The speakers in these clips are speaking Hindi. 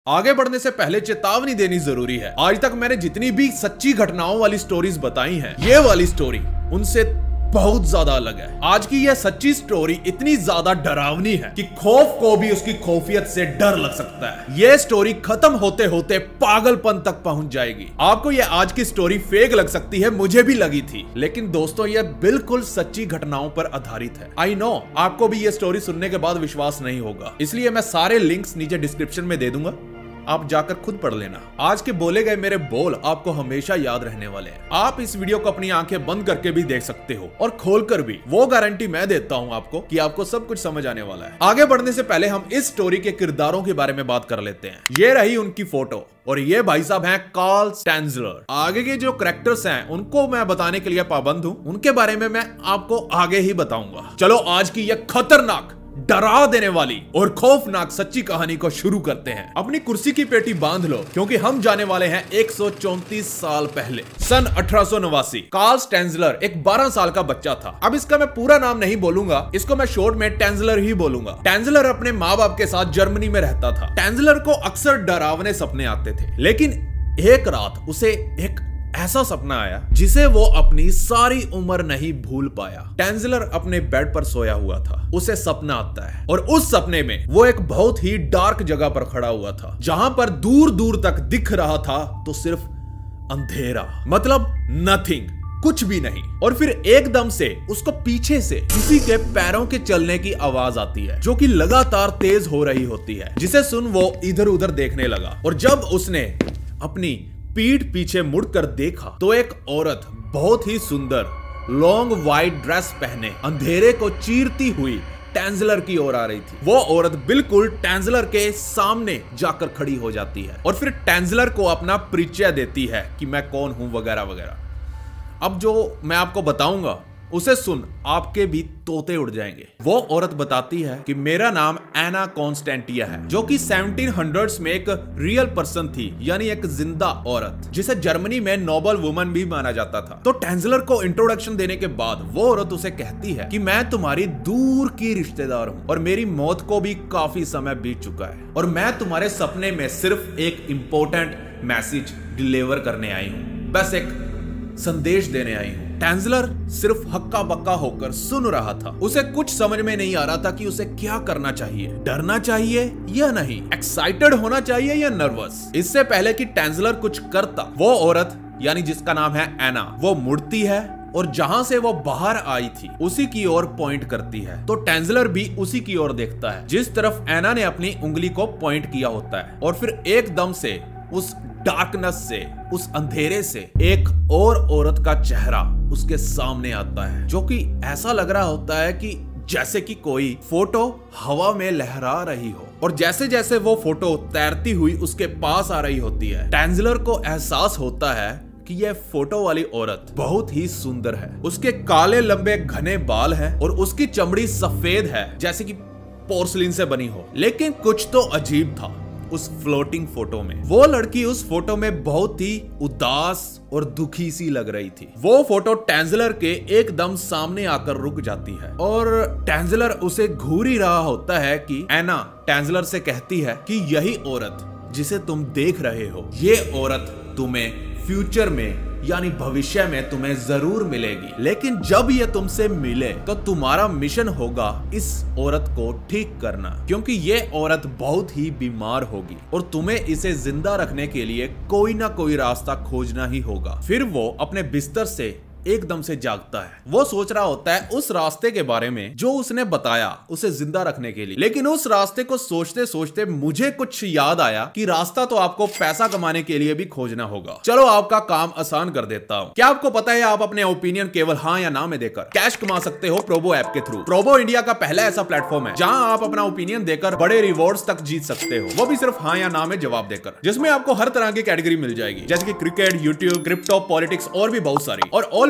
आगे बढ़ने से पहले चेतावनी देनी जरूरी है। आज तक मैंने जितनी भी सच्ची घटनाओं वाली स्टोरीज बताई हैं, ये वाली स्टोरी उनसे बहुत ज्यादा अलग है। आज की यह सच्ची स्टोरी इतनी ज्यादा डरावनी है कि खौफ को भी उसकी खौफियत से डर लग सकता है। यह स्टोरी खत्म होते होते पागलपन तक पहुंच जाएगी। आपको यह आज की स्टोरी फेक लग सकती है, मुझे भी लगी थी, लेकिन दोस्तों यह बिल्कुल सच्ची घटनाओं पर आधारित है। आई नो आपको भी यह स्टोरी सुनने के बाद विश्वास नहीं होगा, इसलिए मैं सारे लिंक्स नीचे डिस्क्रिप्शन में दे दूंगा, आप जाकर खुद पढ़ लेना। आज के बोले गए मेरे बोल आपको हमेशा याद रहने वाले हैं। आप इस वीडियो को अपनी आंखें बंद करके भी देख सकते हो और खोलकर भी, वो गारंटी मैं देता हूं आपको कि आपको सब कुछ समझ आने वाला है। आगे बढ़ने से पहले हम इस स्टोरी के किरदारों के बारे में बात कर लेते हैं। ये रही उनकी फोटो और ये भाई साहब हैं कार्ल स्टैंजलर। आगे के जो कैरेक्टर्स हैं उनको मैं बताने के लिए पाबंद हूं, उनके बारे में मैं आपको आगे ही बताऊंगा। चलो आज की यह खतरनाक, डरा देने वाली और खौफनाक सच्ची कहानी को शुरू करते हैं। अपनी कुर्सी की पेटी बांध लो क्योंकि हम जाने वाले हैं 134 साल पहले, सन 1889। कार्ल स्टैंजलर एक 12 साल का बच्चा था। अब इसका मैं पूरा नाम नहीं बोलूंगा, इसको मैं शॉर्ट में टैंजलर ही बोलूंगा। टैंजलर अपने माँ बाप के साथ जर्मनी में रहता था। टैंजलर को अक्सर डरावने सपने आते थे, लेकिन एक रात उसे एक ऐसा सपना आया जिसे वो अपनी सारी उम्र नहीं भूल पाया। टैंजलर अपने बेड पर सोया हुआ था, उसे सपना आता है और उस सपने में वो एक बहुत ही डार्क जगह पर खड़ा हुआ था, जहां पर दूर दूर तक दिख रहा था तो सिर्फ अंधेरा, मतलब नथिंग, कुछ भी नहीं। और फिर एकदम से उसको पीछे से किसी के पैरों के चलने की आवाज आती है, जो कि लगातार तेज हो रही होती है, जिसे सुन वो इधर उधर देखने लगा। और जब उसने अपनी पीठ पीछे मुड़कर देखा तो एक औरत बहुत ही सुंदर लॉन्ग व्हाइट ड्रेस पहने अंधेरे को चीरती हुई टैंजलर की ओर आ रही थी। वो औरत बिल्कुल टैंजलर के सामने जाकर खड़ी हो जाती है और फिर टैंजलर को अपना परिचय देती है कि मैं कौन हूं वगैरह वगैरह। अब जो मैं आपको बताऊंगा उसे सुन आपके भी तोते उड़ जाएंगे। वो औरत बताती है कि मेरा नाम एना कॉन्स्टेंटिया है, जो कि 1700s में एक रियल पर्सन थी, यानी एक जिंदा औरत, जिसे जर्मनी में नोबल वुमन भी माना जाता था। तो टैंजलर को इंट्रोडक्शन देने के बाद वो औरत उसे कहती है कि मैं तुम्हारी दूर की रिश्तेदार हूँ और मेरी मौत को भी काफी समय बीत चुका है और मैं तुम्हारे सपने में सिर्फ एक इंपॉर्टेंट मैसेज डिलीवर करने आई हूँ, बस एक संदेश देने आई हूँ। टैंजलर सिर्फ हक्का बक्का होकर सुन रहा था। उसे कुछ समझ में नहीं आ रहा था कि उसे क्या करना चाहिए, डरना चाहिए या नहीं, एक्साइटेड होना चाहिए या नर्वस। इससे पहले कि टैंजलर कुछ करता, वो औरत यानी जिसका नाम है एना, वो मुड़ती है और जहां से वो बाहर आई थी उसी की ओर पॉइंट करती है। तो टैंजलर भी उसी की ओर देखता है जिस तरफ एना ने अपनी उंगली को पॉइंट किया होता है। और फिर एकदम से उस डार्कनेस से, उस अंधेरे से एक और औरत का चेहरा उसके सामने आता है, जो कि ऐसा लग रहा होता है कि जैसे कि कोई फोटो हवा में लहरा रही हो। और जैसे जैसे वो फोटो तैरती हुई उसके पास आ रही होती है, टैंजलर को एहसास होता है कि यह फोटो वाली औरत बहुत ही सुंदर है। उसके काले लंबे घने बाल हैं और उसकी चमड़ी सफेद है जैसे कि पोर्सलिन से बनी हो। लेकिन कुछ तो अजीब था उस फ्लोटिंग फोटो में। वो लड़की उस फोटो में बहुत ही उदास और दुखी सी लग रही थी। वो फोटो टैंजलर के एकदम सामने आकर रुक जाती है और टैंजलर उसे घूर ही रहा होता है कि एना टैंजलर से कहती है कि यही औरत जिसे तुम देख रहे हो, ये औरत तुम्हें फ्यूचर में यानी भविष्य में तुम्हें जरूर मिलेगी, लेकिन जब ये तुमसे मिले तो तुम्हारा मिशन होगा इस औरत को ठीक करना, क्योंकि ये औरत बहुत ही बीमार होगी और तुम्हें इसे जिंदा रखने के लिए कोई ना कोई रास्ता खोजना ही होगा। फिर वो अपने बिस्तर से एकदम से जागता है। वो सोच रहा होता है उस रास्ते के बारे में जो उसने बताया उसे जिंदा रखने के लिए, लेकिन उस रास्ते को सोचते सोचते मुझे कुछ याद आया कि रास्ता तो आपको पैसा कमाने के लिए भी खोजना होगा। चलो आपका काम आसान कर देता हूँ। क्या आपको पता है आप अपने ओपिनियन केवल हाँ या ना में देकर कैश कमा सकते हो प्रोबो ऐप के थ्रू। प्रोबो इंडिया का पहला ऐसा प्लेटफॉर्म है जहाँ आप अपना ओपिनियन देकर बड़े रिवॉर्ड्स तक जीत सकते हो, वो भी सिर्फ हाँ या ना में जवाब देकर, जिसमें आपको हर तरह की कैटेगरी मिल जाएगी, जैसे कि क्रिकेट, यूट्यूब, क्रिप्टो, पॉलिटिक्स और भी बहुत सारी। और ऑल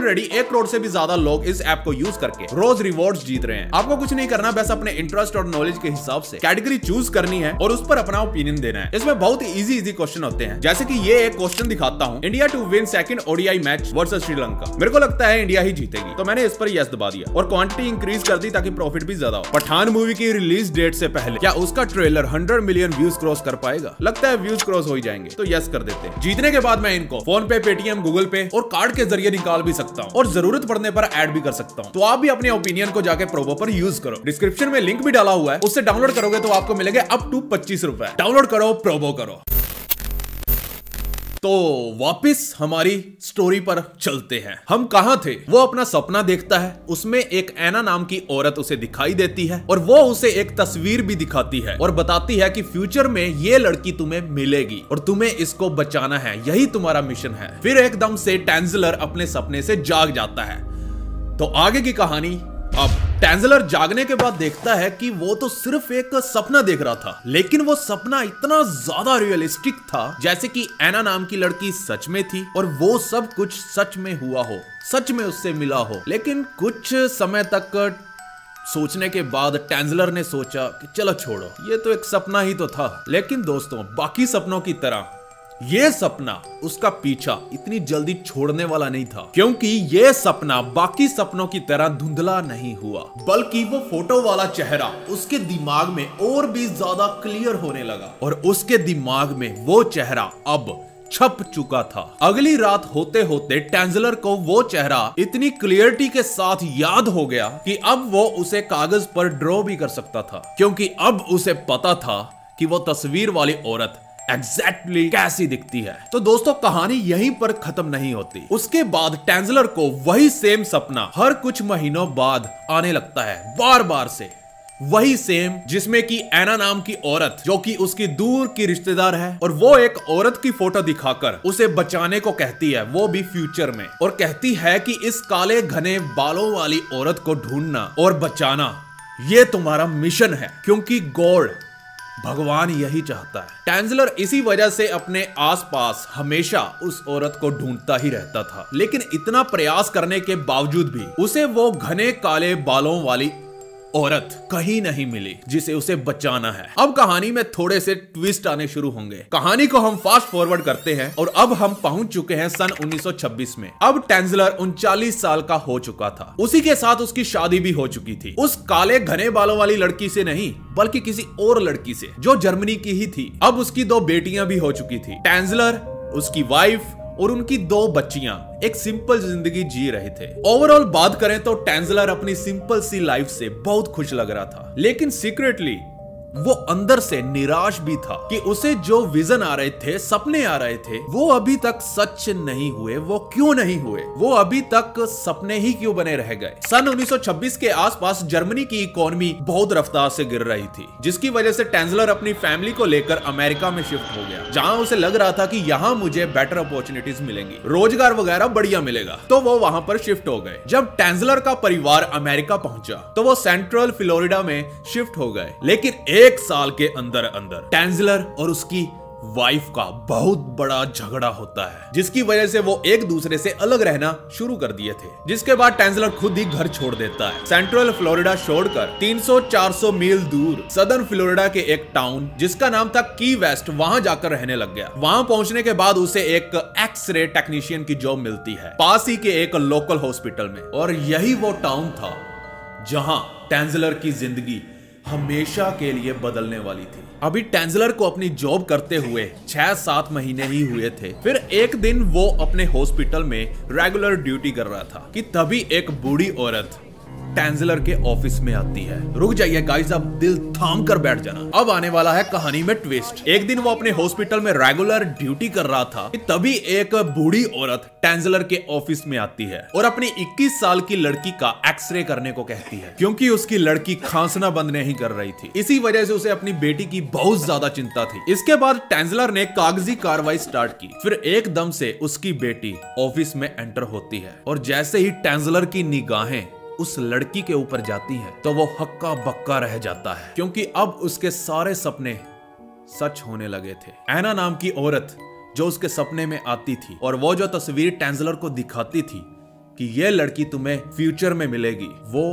ऑलरेडी 1 करोड़ से भी ज्यादा लोग इस ऐप को यूज करके रोज रिवॉर्ड्स जीत रहे हैं। आपको कुछ नहीं करना, बस अपने इंटरेस्ट और नॉलेज के हिसाब से कैटेगरी चूज करनी है और उस पर अपना ओपिनियन देना है। इसमें बहुत ही इजी क्वेश्चन होते हैं, जैसे कि ये एक क्वेश्चन दिखाता हूं, India to win second ODI match versus Sri Lanka. मेरे को लगता है इंडिया ही जीतेगी, तो मैंने इस पर यस दबा दिया और क्वांटिटी इंक्रीज कर दी ताकि प्रॉफिट भी ज्यादा हो। पठान मूवी की रिलीज डेट से पहले क्या उसका ट्रेलर 100 मिलियन व्यूज क्रॉस कर पाएगा? लगता है व्यूज क्रॉस हो ही जाएंगे, तो यस कर देते हैं। जीतने के बाद मैं इनको फोन पे, पेटीएम, गूगल पे और कार्ड के जरिए निकाल भी सकता हूँ और जरूरत पड़ने पर ऐड भी कर सकता हूँ। तो आप भी अपने ओपिनियन को जाके प्रोबो पर यूज करो। डिस्क्रिप्शन में लिंक भी डाला हुआ है, उससे डाउनलोड करोगे तो आपको मिलेंगे अप टू 25 रुपए। डाउनलोड करो, प्रोबो करो। तो वापस हमारी स्टोरी पर चलते हैं। हम कहां थे? वो अपना सपना देखता है, उसमें एक ऐना नाम की औरत उसे दिखाई देती है और वो उसे एक तस्वीर भी दिखाती है और बताती है कि फ्यूचर में ये लड़की तुम्हें मिलेगी और तुम्हें इसको बचाना है, यही तुम्हारा मिशन है। फिर एकदम से टैंजलर अपने सपने से जाग जाता है। तो आगे की कहानी। अब टैंजलर जागने के बाद देखता है कि वो तो सिर्फ एक सपना देख रहा था, लेकिन वो सपना इतना ज्यादा रियलिस्टिक था जैसे कि ऐना नाम की लड़की सच में थी और वो सब कुछ सच में हुआ हो, सच में उससे मिला हो। लेकिन कुछ समय तक सोचने के बाद टैंजलर ने सोचा कि चलो छोड़ो, ये तो एक सपना ही तो था। लेकिन दोस्तों, बाकी सपनों की तरह ये सपना उसका पीछा इतनी जल्दी छोड़ने वाला नहीं था, क्योंकि ये सपना बाकी सपनों की तरह धुंधला नहीं हुआ, बल्कि वो फोटो वाला चेहरा उसके दिमाग में और भी ज्यादा क्लियर होने लगा और उसके दिमाग में वो चेहरा अब छप चुका था। अगली रात होते होते टैंजलर को वो चेहरा इतनी क्लियरिटी के साथ याद हो गया कि अब वो उसे कागज पर ड्रॉ भी कर सकता था, क्योंकि अब उसे पता था कि वो तस्वीर वाली औरत एग्जैक्टली कैसी दिखती है। तो दोस्तों, कहानी यहीं पर खत्म नहीं होती। उसके बाद टैंजलर को वही सेम सपना हर कुछ महीनों बाद आने लगता है, बार बार से वही सेम, जिसमें कि ऐना नाम की औरत, जो कि उसकी दूर की रिश्तेदार है, और वो एक औरत की फोटो दिखाकर उसे बचाने को कहती है, वो भी फ्यूचर में, और कहती है कि इस काले घने बालों वाली औरत को ढूंढना और बचाना ये तुम्हारा मिशन है, क्योंकि गॉड, भगवान यही चाहता है। टैंजलर इसी वजह से अपने आसपास हमेशा उस औरत को ढूंढता ही रहता था, लेकिन इतना प्रयास करने के बावजूद भी उसे वो घने काले बालों वाली औरत कहीं नहीं मिली जिसे उसे बचाना है। अब कहानी में थोड़े से ट्विस्ट आने शुरू होंगे। कहानी को हम फास्ट फॉरवर्ड करते हैं और अब हम पहुंच चुके हैं सन 1926 में। अब टैंजलर 39 साल का हो चुका था। उसी के साथ उसकी शादी भी हो चुकी थी, उस काले घने बालों वाली लड़की से नहीं, बल्कि किसी और लड़की से जो जर्मनी की ही थी। अब उसकी 2 बेटियां भी हो चुकी थी। टैंजलर, उसकी वाइफ और उनकी 2 बच्चियां एक सिंपल जिंदगी जी रहे थे। ओवरऑल बात करें तो टैंजलर अपनी सिंपल सी लाइफ से बहुत खुश लग रहा था, लेकिन सीक्रेटली वो अंदर से निराश भी था कि उसे जो विजन आ रहे थे, सपने आ रहे थे, वो अभी तक सच नहीं हुए। वो क्यों नहीं हुए? वो अभी तक सपने ही क्यों बने रह गए? सन 1926 के आसपास जर्मनी की इकोनॉमी बहुत रफ्तार से गिर रही थी, जिसकी वजह से टैंजलर अपनी फैमिली को लेकर अमेरिका में शिफ्ट हो गया, जहां उसे लग रहा था कि यहाँ मुझे बेटर अपॉर्चुनिटीज मिलेंगी, रोजगार वगैरह बढ़िया मिलेगा, तो वो वहां पर शिफ्ट हो गए। जब टैंजलर का परिवार अमेरिका पहुंचा तो वो सेंट्रल फ्लोरिडा में शिफ्ट हो गए, लेकिन 1 साल के अंदर अंदर टैंजलर और उसकी वाइफ का बहुत बड़ा झगड़ा होता है, जिसकी वजह से वो एक दूसरे से अलग रहना शुरू कर दिए थे। जिसके बाद टैंजलर खुद ही घर छोड़ देता है, सेंट्रल फ्लोरिडा छोड़कर 300-400 मील दूर सदर्न फ्लोरिडा के एक टाउन जिसका नाम था की वेस्ट, वहां जाकर रहने लग गया। वहां पहुंचने के बाद उसे एक एक्स-रे टेक्नीशियन की जॉब मिलती है पास ही के एक लोकल हॉस्पिटल में, और यही वो टाउन था जहां टैंजलर की जिंदगी हमेशा के लिए बदलने वाली थी। अभी टैंजलर को अपनी जॉब करते हुए 6-7 महीने ही हुए थे। फिर एक दिन वो अपने हॉस्पिटल में रेगुलर ड्यूटी कर रहा था कि तभी एक बूढ़ी औरत टैंजलर के ऑफिस में आती है। रुक जाइए गाइस, अब दिल थाम कर बैठ जाना, अब आने वाला है कहानी में ट्विस्ट। एक दिन वो अपने हॉस्पिटल में रेगुलर ड्यूटी कर रहा था कि तभी एक बूढ़ी औरत टैंजलर के ऑफिस में आती है और अपनी 21 साल की लड़की का एक्सरे करने को कहती है, क्योंकि उसकी लड़की खांसना बंद नहीं कर रही थी। इसी वजह से उसे अपनी बेटी की बहुत ज्यादा चिंता थी। इसके बाद टैंजलर ने कागजी कार्रवाई स्टार्ट की। फिर एकदम से उसकी बेटी ऑफिस में एंटर होती है और जैसे ही टैंजलर की निगाहें उस लड़की के ऊपर जाती है तो वो हक्का बक्का रह जाता है, क्योंकि अब उसके सारे सपने सच होने लगे थे। ऐना नाम की औरत जो उसके सपने में आती थी और वो जो तस्वीर टैंजलर को दिखाती थी कि ये लड़की तुम्हें फ्यूचर में मिलेगी, वो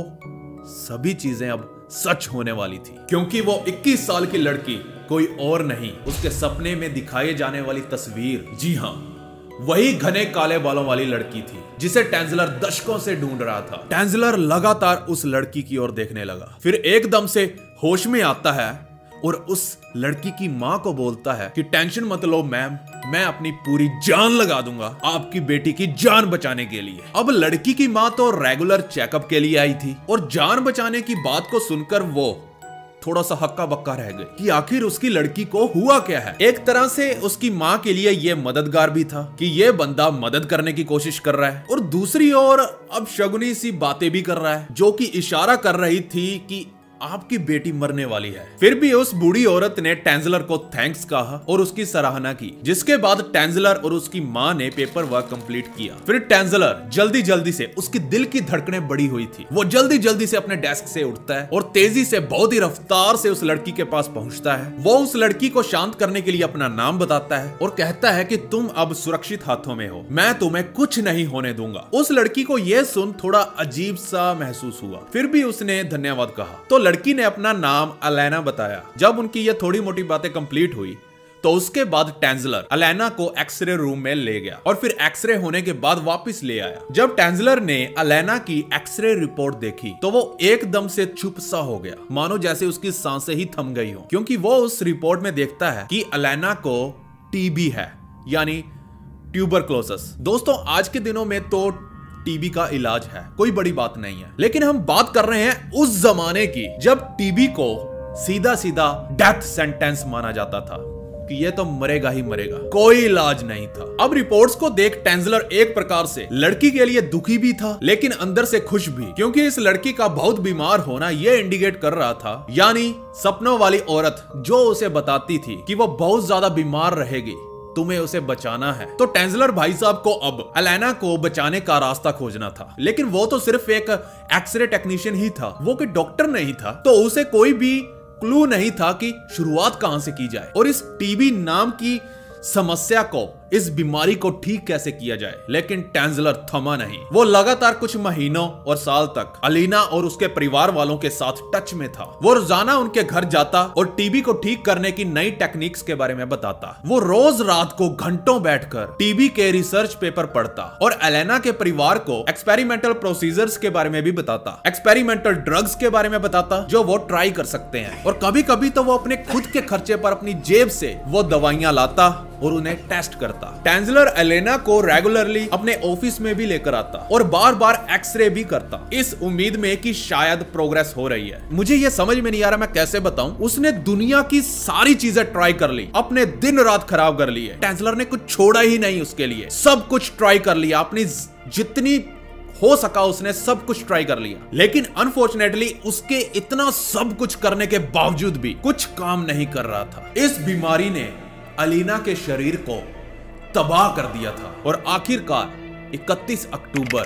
सभी चीजें अब सच होने वाली थी, क्योंकि वो 21 साल की लड़की कोई और नहीं, उसके सपने में दिखाई जाने वाली तस्वीर, जी हाँ, वही घने काले बालों वाली लड़की थी जिसे टेंजलर दशकों से ढूंढ रहा था। टेंजलर लगातार उस लड़की की ओर देखने लगा, फिर एकदम से होश में आता है और उस लड़की की मां को बोलता है कि टेंशन मत लो मैम, मैं अपनी पूरी जान लगा दूंगा आपकी बेटी की जान बचाने के लिए। अब लड़की की मां तो रेगुलर चेकअप के लिए आई थी और जान बचाने की बात को सुनकर वो थोड़ा सा हक्का बक्का रह गई कि आखिर उसकी लड़की को हुआ क्या है। एक तरह से उसकी मां के लिए ये मददगार भी था कि ये बंदा मदद करने की कोशिश कर रहा है, और दूसरी ओर अब शगुनी सी बातें भी कर रहा है जो कि इशारा कर रही थी कि आपकी बेटी मरने वाली है। फिर भी उस बूढ़ी औरत ने टेंजलर को थैंक्स कहा और उसकी सराहना की, जिसके बाद टेंजलर और उसकी मां ने पेपर वर्क कंप्लीट किया। फिर टेंजलर जल्दी जल्दी से, उसकी दिल की धड़कनें बढ़ी हुई थी, वो जल्दी जल्दी से अपने डेस्क से उठता है और तेजी से, बहुत ही रफ्तार से उस लड़की के पास पहुंचता है। वो उस लड़की को शांत करने के लिए अपना नाम बताता है और कहता है कि तुम अब सुरक्षित हाथों में हो, मैं तुम्हें कुछ नहीं होने दूंगा। उस लड़की को यह सुन थोड़ा अजीब सा महसूस हुआ, फिर भी उसने धन्यवाद कहा। तो लड़की ने अपना नाम अलेना बताया। जब उनकी ये थोड़ी मोटी बातें कंप्लीट हुई तो उसके बाद टेंजलर अलेना को एक्सरे रूम में ले गया और फिर एक्सरे होने के बाद वापस ले आया। जब टेंजलर ने अलेना की एक्सरे रिपोर्ट देखी तो वो एकदम से चुप सा हो गया, मानो जैसे उसकी सांसें ही थम गई हो, क्योंकि वो उस रिपोर्ट में देखता है कि अलेना को टीबी है, यानी ट्यूबरक्लोसिस। दोस्तों, आज के दिनों में तो टीबी का इलाज है, कोई बड़ी बात नहीं है, लेकिन हम बात कर रहे हैं उस जमाने की जब टीबी को सीधा सीधा डेथ सेंटेंस माना जाता था कि ये तो मरेगा ही मरेगा, कोई इलाज नहीं था। अब रिपोर्ट्स को देख टेंजलर एक प्रकार से लड़की के लिए दुखी भी था लेकिन अंदर से खुश भी, क्योंकि इस लड़की का बहुत बीमार होना ये इंडिकेट कर रहा था, यानी सपनों वाली औरत जो उसे बताती थी कि वो बहुत ज्यादा बीमार रहेगी, तुम्हें उसे बचाना है। तो टेंजलर भाई साहब को अब अलेना को बचाने का रास्ता खोजना था, लेकिन वो तो सिर्फ एक एक्सरे टेक्नीशियन ही था, वो कोई डॉक्टर नहीं था, तो उसे कोई भी क्लू नहीं था कि शुरुआत कहां से की जाए और इस टीबी नाम की समस्या को, इस बीमारी को ठीक कैसे किया जाए। लेकिन टेंजलर थमा नहीं, वो लगातार कुछ महीनों और साल तक अलीना और उसके परिवार वालों के साथ टच में था। वो रोजाना उनके घर जाता और टीबी को ठीक करने की नई टेक्निक्स के बारे में बताता। वो रोज रात को घंटों बैठकर टीबी के रिसर्च पेपर पढ़ता और अलेना के परिवार को एक्सपेरिमेंटल प्रोसीजर्स के बारे में भी बताता, एक्सपेरिमेंटल ड्रग्स के बारे में बताता जो वो ट्राई कर सकते हैं, और कभी कभी तो वो अपने खुद के खर्चे पर अपनी जेब से वो दवाइयां लाता और उन्हें टेस्ट करता। टेंजलर अलेना को रेगुलरली अपने ऑफिस में भी लेकर आता और बार बार एक्सरे भी करता, इस उम्मीद में कि शायद प्रोग्रेस हो रही है। मुझे यह समझ में नहीं आ रहा मैं कैसे बताऊं, उसने दुनिया की सारी चीजें ट्राई कर ली, अपने दिन रात खराब कर लिए। टेंजलर ने कुछ छोड़ा ही नहीं उसके लिए, सब कुछ ट्राई कर लिया, अपनी जितनी हो सका उसने सब कुछ ट्राई कर लिया, लेकिन अनफॉर्चुनेटली उसके इतना सब कुछ करने के बावजूद भी कुछ काम नहीं कर रहा था। इस बीमारी ने अलीना के शरीर को तबाह कर दिया था और आखिरकार 31 अक्टूबर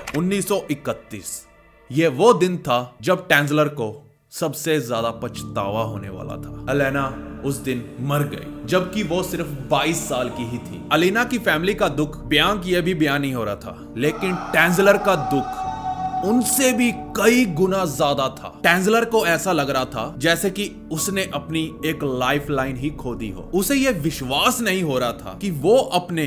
1931 यह वो दिन था जब टेंजलर को सबसे ज्यादा पछतावा होने वाला था। अलेना उस दिन मर गई जबकि वो सिर्फ 22 साल की ही थी। अलीना की फैमिली का दुख बयां किए भी बयां नहीं हो रहा था, लेकिन टेंजलर का दुख उनसे भी कई गुना ज्यादा था। टेंजलर को ऐसा लग रहा था जैसे कि उसने अपनी एक लाइफ लाइन ही खो दी हो। उसे यह विश्वास नहीं हो रहा था कि वो अपने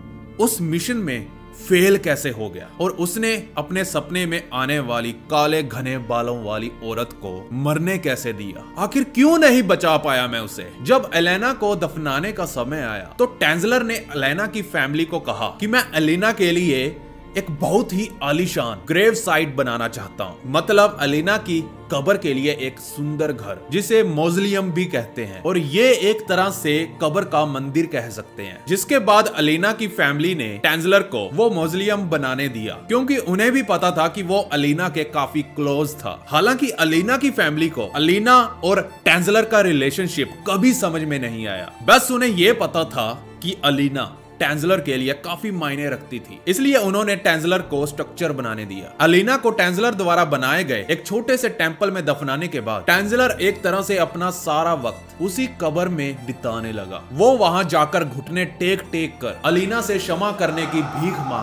उस मिशन में फेल कैसे हो गया, और उसने अपने सपने में आने वाली काले घने बालों वाली औरत को मरने कैसे दिया। आखिर क्यों नहीं बचा पाया मैं उसे। जब अलेना को दफनाने का समय आया तो टेंजलर ने अलेना की फैमिली को कहा कि मैं अलीना के लिए एक बहुत ही आलीशान ग्रेव साइट बनाना चाहता हूँ, मतलब अलीना की कब्र के लिए एक सुंदर घर जिसे मौजोलियम भी कहते हैं, और ये एक तरह से कब्र का मंदिर कह सकते हैं। जिसके बाद अलीना की फैमिली ने टेंजलर को वो मौजोलियम बनाने दिया, क्योंकि उन्हें भी पता था कि वो अलीना के काफी क्लोज था। हालांकि अलीना की फैमिली को अलीना और टेंजलर का रिलेशनशिप कभी समझ में नहीं आया, बस उन्हें ये पता था कि अलीना टेंजलर के लिए काफी मायने रखती थी, इसलिए उन्होंने टेंजलर को स्ट्रक्चर बनाने दिया। अलीना को टेंजलर द्वारा बनाए गए एक छोटे से टेंपल में दफनाने के बाद टेंजलर एक तरह से अपना सारा वक्त उसी कब्र में बिताने लगा। वो वहां जाकर घुटने टेक टेक कर अलीना से क्षमा करने की भीख मांगता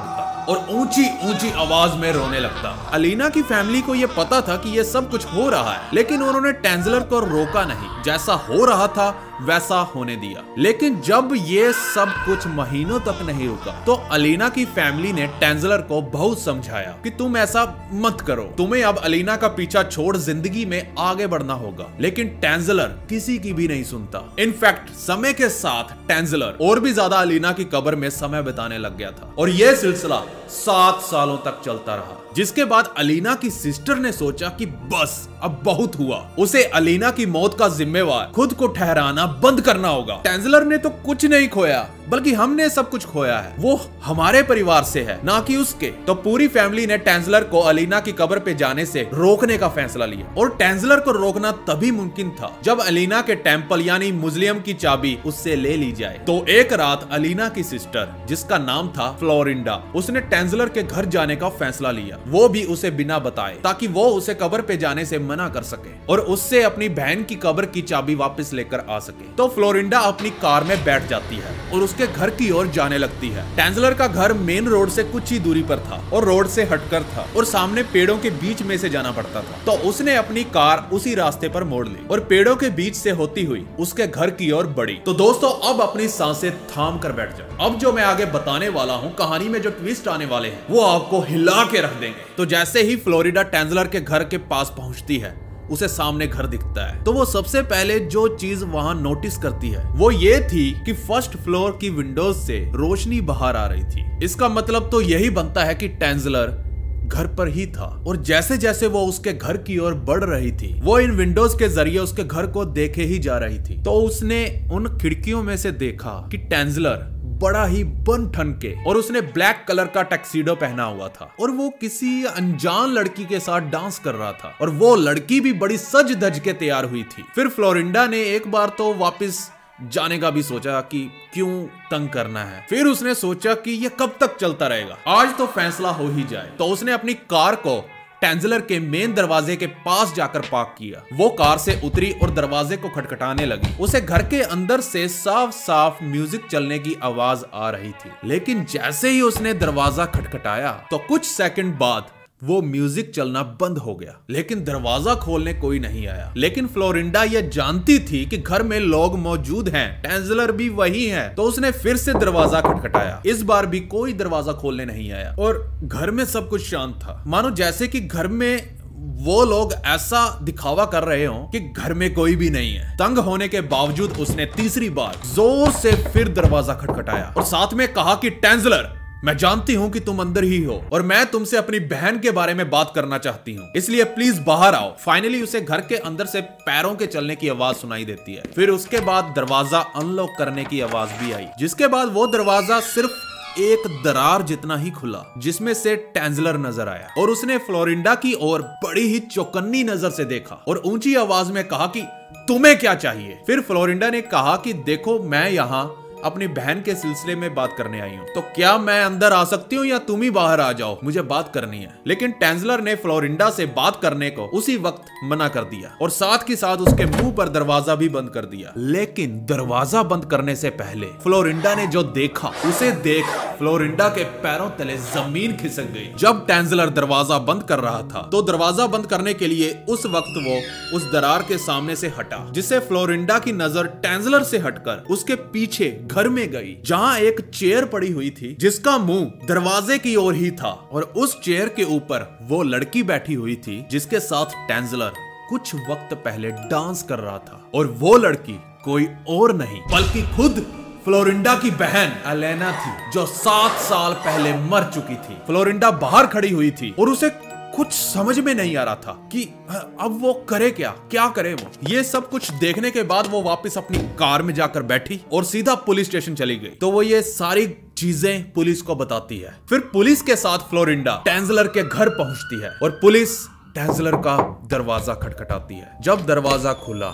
और ऊंची ऊंची आवाज में रोने लगता। अलीना की फैमिली को यह पता था कि यह सब कुछ हो रहा है, लेकिन उन्होंने टेंजलर को रोका नहीं। जैसा हो रहा था वैसा होने दिया। लेकिन जब ये सब कुछ महीनों तक नहीं रुका तो अलीना की फैमिली ने टेंजलर को बहुत समझाया कि तुम ऐसा मत करो, तुम्हें अब अलीना का पीछा छोड़ जिंदगी में आगे बढ़ना होगा। लेकिन टेंजलर किसी की भी नहीं सुनता। इनफैक्ट समय के साथ टेंजलर और भी ज्यादा अलीना की कब्र में समय बिताने लग गया था और यह सिलसिला 7 सालों तक चलता रहा। जिसके बाद अलीना की सिस्टर ने सोचा कि बस अब बहुत हुआ, उसे अलीना की मौत का जिम्मेवार खुद को ठहराना बंद करना होगा। टेंजलर ने तो कुछ नहीं खोया, बल्कि हमने सब कुछ खोया है, वो हमारे परिवार से है, ना कि उसके। तो पूरी फैमिली ने टेंजलर को अलीना की कब्र पे जाने से रोकने का फैसला लिया। और टेंजलर को रोकना तभी मुमकिन था जब अलीना के टेम्पल यानी म्यूजियम की चाबी उससे ले ली जाए। तो एक रात अलीना की सिस्टर, जिसका नाम था फ्लोरिंडा, उसने टेंजलर के घर जाने का फैसला लिया, वो भी उसे बिना बताए, ताकि वो उसे कब्र पे जाने से मना कर सके और उससे अपनी बहन की कब्र की चाबी वापस लेकर आ सके। तो फ्लोरिंडा अपनी कार में बैठ जाती है और उसके घर की ओर जाने लगती है। टेंजलर का घर मेन रोड से कुछ ही दूरी पर था और रोड से हटकर था और सामने पेड़ों के बीच में से जाना पड़ता था। तो उसने अपनी कार उसी रास्ते पर मोड़ ली और पेड़ों के बीच से होती हुई उसके घर की ओर बढ़ी। तो दोस्तों अब अपनी सांसें थाम कर बैठ जाओ। अब जो मैं आगे बताने वाला हूँ, कहानी में जो ट्विस्ट आने वाले हैं वो आपको हिला के रख देंगे। तो जैसे ही फ्लोरिडा टेंजलर के घर के पास पहुंचती है, उसे सामने घर दिखता है। तो वो सबसे पहले जो चीज वहां नोटिस करती है वो ये थी कि फर्स्ट फ्लोर की विंडोज से रोशनी बाहर आ रही थी। इसका मतलब तो यही बनता है कि टेंजलर घर पर ही था और जैसे जैसे वो उसके घर की ओर बढ़ रही थी, वो इन विंडोज के जरिए उसके घर को देखे ही जा रही थी। तो उसने उन खिड़कियों में से देखा कि टेंजलर बड़ा ही बन ठन के और उसने ब्लैक कलर का टैक्सीडो पहना हुआ था और वो किसी अनजान लड़की के साथ डांस कर रहा था और वो लड़की भी बड़ी सज धज के तैयार हुई थी। फिर फ्लोरिंडा ने एक बार तो वापस जाने का भी सोचा कि क्यों तंग करना है। फिर उसने सोचा कि ये कब तक चलता रहेगा, आज तो फैसला हो ही जाए। तो उसने अपनी कार को टेंजलर के मेन दरवाजे के पास जाकर पार्क किया। वो कार से उतरी और दरवाजे को खटखटाने लगी। उसे घर के अंदर से साफ साफ म्यूजिक चलने की आवाज आ रही थी। लेकिन जैसे ही उसने दरवाजा खटखटाया तो कुछ सेकंड बाद वो म्यूजिक चलना बंद हो गया, लेकिन दरवाजा खोलने कोई नहीं आया। लेकिन फ्लोरिंडा ये जानती थी कि घर में लोग मौजूद हैं, टेंजलर भी वही है। तो उसने फिर से दरवाजा खटखटाया। इस बार भी कोई दरवाजा खोलने नहीं आया और घर में सब कुछ शांत था, मानो जैसे कि घर में वो लोग ऐसा दिखावा कर रहे हो कि घर में कोई भी नहीं है। तंग होने के बावजूद उसने तीसरी बार जोर से फिर दरवाजा खटखटाया और साथ में कहा कि टेंजलर, मैं जानती हूं कि तुम अंदर ही हो और मैं तुमसे अपनी बहन के बारे में बात करना चाहती हूं, इसलिए प्लीज बाहर आओ। फाइनली उसे घर के अंदर से पैरों के चलने की आवाज सुनाई देती है। फिर उसके बाद दरवाजा अनलॉक करने की आवाज भी आई, जिसके बाद वो दरवाजा सिर्फ एक दरार जितना ही खुला, जिसमें से टेंजलर नजर आया और उसने फ्लोरिंडा की ओर बड़ी ही चौकन्नी नजर से देखा और ऊंची आवाज में कहा कि तुम्हें क्या चाहिए। फिर फ्लोरिंडा ने कहा कि देखो, मैं यहाँ अपनी बहन के सिलसिले में बात करने आई हूँ, तो क्या मैं अंदर आ सकती हूँ या तुम ही बाहर आ जाओ, मुझे बात करनी है। लेकिन टेंजलर ने फ्लोरिंडा से बात करने को उसी वक्त मना कर दिया और साथ के साथ उसके मुंह पर दरवाजा भी बंद कर दिया। लेकिन दरवाजा बंद करने से पहले फ्लोरिंडा ने जो देखा, उसे देख फ्लोरिंडा के पैरों तले जमीन खिसक गई। जब टेंजलर दरवाजा बंद कर रहा था तो दरवाजा बंद करने के लिए उस वक्त वो उस दरार के सामने से हटा, जिससे फ्लोरिंडा की नजर टेंजलर से हटकर उसके पीछे घर में गई, जहां एक चेयर पड़ी हुई थी जिसका मुंह दरवाजे की ओर ही था और उस चेयर के ऊपर वो लड़की बैठी हुई थी जिसके साथ टेंजलर कुछ वक्त पहले डांस कर रहा था। और वो लड़की कोई और नहीं बल्कि खुद फ्लोरिंडा की बहन अलेना थी, जो 7 साल पहले मर चुकी थी। फ्लोरिंडा बाहर खड़ी हुई थी और उसे कुछ समझ में नहीं आ रहा था कि अब वो करे क्या करे वो। ये सब कुछ देखने के बाद वो वापस अपनी कार में जाकर बैठी और सीधा पुलिस स्टेशन चली गई। तो वो ये सारी चीजें पुलिस को बताती है। फिर पुलिस के साथ फ्लोरिंडा टेंजलर के घर पहुंचती है और पुलिस टेंजलर का दरवाजा खटखटाती है। जब दरवाजा खुला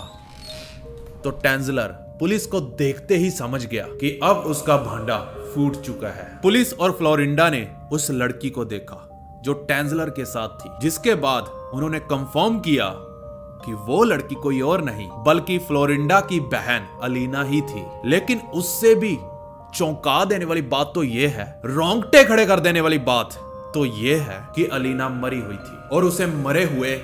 तो टेंजलर पुलिस को देखते ही समझ गया कि अब उसका भांडा फूट चुका है। पुलिस और फ्लोरिंडा ने उस लड़की को देखा जो टेंजलर के साथ थी, जिसके बाद उन्होंने कंफर्म किया कि वो लड़की कोई और नहीं बल्कि फ्लोरिंडा की बहन अलीना ही थी। लेकिन उससे भी चौंका देने वाली बात तो यह है, रोंगटे खड़े कर देने वाली बात तो यह है कि अलीना मरी हुई थी और उसे मरे हुए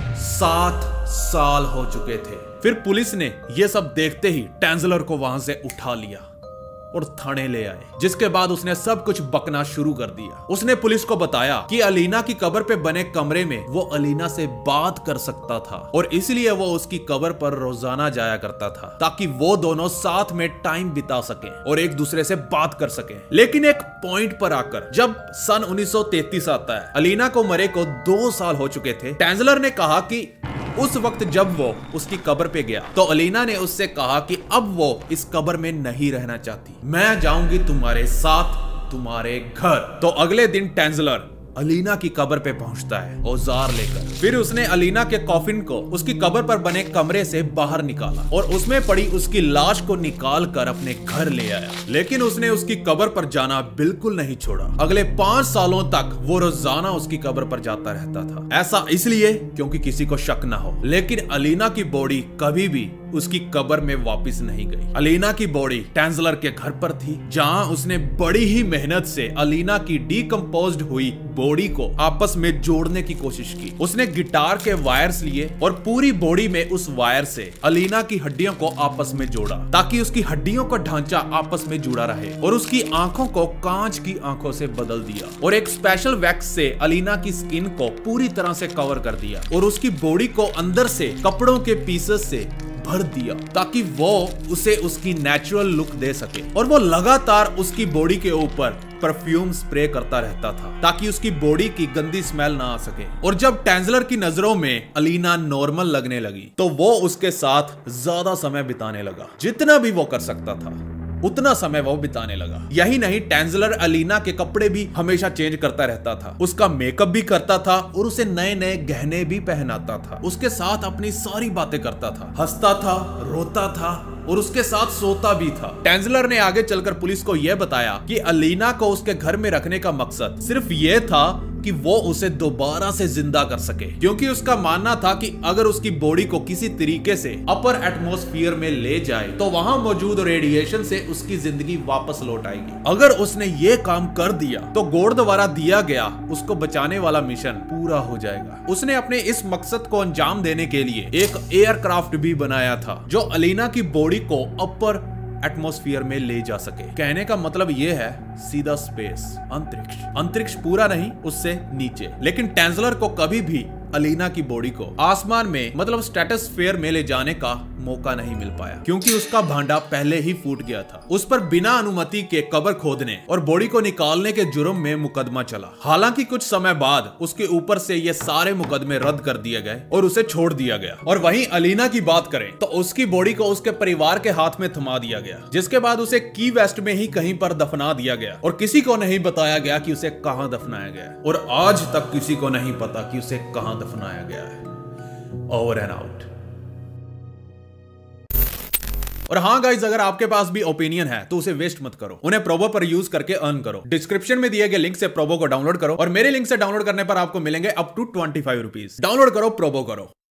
7 साल हो चुके थे। फिर पुलिस ने यह सब देखते ही टेंजलर को वहां से उठा लिया और थाने ले आए, जिसके बाद उसने सब कुछ बकना शुरू कर दिया। उसने पुलिस को बताया कि अलीना की कब्र पे बने कमरे में वो अलीना से बात कर सकता था और इसलिए वो उसकी कब्र पर रोजाना जाया करता था ताकि वो दोनों साथ में टाइम बिता सके और एक दूसरे से बात कर सके। लेकिन एक पॉइंट पर आकर जब सन 1933 आता है, अलीना को मरे को 2 साल हो चुके थे। टेंजलर ने कहा कि उस वक्त जब वो उसकी कब्र पे गया तो अलीना ने उससे कहा कि अब वो इस कब्र में नहीं रहना चाहती, मैं जाऊंगी तुम्हारे साथ तुम्हारे घर। तो अगले दिन टेंजलर अलीना की कब्र पे पहुंचता है औजार लेकर। फिर उसने अलीना के कॉफिन को उसकी कब्र पर बने कमरे से बाहर निकाला और उसमें पड़ी उसकी लाश को निकाल कर अपने घर ले आया। लेकिन उसने उसकी कब्र पर जाना बिल्कुल नहीं छोड़ा। अगले 5 सालों तक वो रोजाना उसकी कब्र पर जाता रहता था। ऐसा इसलिए क्योंकि किसी को शक ना हो। लेकिन अलीना की बॉडी कभी भी उसकी कब्र में वापस नहीं गई। अलीना की बॉडी टेंजलर के घर पर थी, जहां उसने बड़ी ही मेहनत से अलीना की डिकम्पोज्ड हुई बॉडी को आपस में जोड़ने की कोशिश की। उसने गिटार के वायर्स लिए और पूरी बॉडी में उस वायर से अलीना की हड्डियों को आपस में जोड़ा ताकि उसकी हड्डियों का ढांचा आपस में जुड़ा रहे और उसकी आंखों को कांच की आंखों से बदल दिया और एक स्पेशल वैक्स से अलीना की स्किन को पूरी तरह से कवर कर दिया और उसकी बॉडी को अंदर से कपड़ों के पीसेस से भर दिया ताकि वो उसे उसकी नेचुरल लुक दे सके। और वो लगातार उसकी बॉडी के ऊपर परफ्यूम स्प्रे करता रहता था ताकि उसकी बॉडी की गंदी स्मेल ना आ सके। और जब टेंजलर की नजरों में अलीना नॉर्मल लगने लगी तो वो उसके साथ ज्यादा समय बिताने लगा। जितना भी वो कर सकता था उतना समय वो बिताने लगा। यही नहीं, टेंजलर अलीना के कपड़े भी हमेशा चेंज करता रहता था, उसका मेकअप भी करता था और उसे नए नए गहने भी पहनाता था। उसके साथ अपनी सारी बातें करता था, हंसता था, रोता था और उसके साथ सोता भी था। टेंजलर ने आगे चलकर पुलिस को यह बताया कि अलीना को उसके घर में रखने का मकसद सिर्फ यह था कि वो उसे दोबारा से जिंदा कर सके, क्योंकि उसका मानना था कि अगर उसकी बॉडी को किसी तरीके से अपर एटमॉस्फेयर में ले जाए तो वहां मौजूद रेडिएशन से उसकी जिंदगी वापस लौट आएगी। अगर उसने ये काम कर दिया तो गॉड द्वारा दिया गया उसको बचाने वाला मिशन पूरा हो जाएगा। उसने अपने इस मकसद को अंजाम देने के लिए एक एयरक्राफ्ट भी बनाया था जो अलीना की बॉडी को अपर एटमॉस्फेयर में ले जा सके। कहने का मतलब यह है सीधा स्पेस, अंतरिक्ष पूरा नहीं, उससे नीचे। लेकिन टेंजलर को कभी भी अलीना की बॉडी को आसमान में मतलब स्ट्रेटोस्फेयर में ले जाने का मौका नहीं मिल पाया क्योंकि उसका भांडा पहले ही फूट गया था। उस पर बिना अनुमति के कब्र खोदने और बॉडी को निकालने के जुर्म में मुकदमा चला। हालांकि कुछ समय बाद उसके ऊपर से ये सारे मुकदमे रद्द कर दिए गए और उसे छोड़ दिया गया। और वहीं अलीना की बात करें तो उसकी बॉडी को उसके परिवार के हाथ में थमा दिया गया, जिसके बाद उसे की वेस्ट में ही कहीं पर दफना दिया गया और किसी को नहीं बताया गया कि उसे कहां दफनाया गया और आज तक किसी को नहीं पता कि उसे कहां दफनाया गया है। Over and out. और हाँ गाइज, अगर आपके पास भी ओपिनियन है तो उसे वेस्ट मत करो, उन्हें प्रोबो पर यूज करके अर्न करो। डिस्क्रिप्शन में दिए गए लिंक से प्रोबो को डाउनलोड करो और मेरे लिंक से डाउनलोड करने पर आपको मिलेंगे अप टू 25 रुपीज। डाउनलोड करो, प्रोबो करो।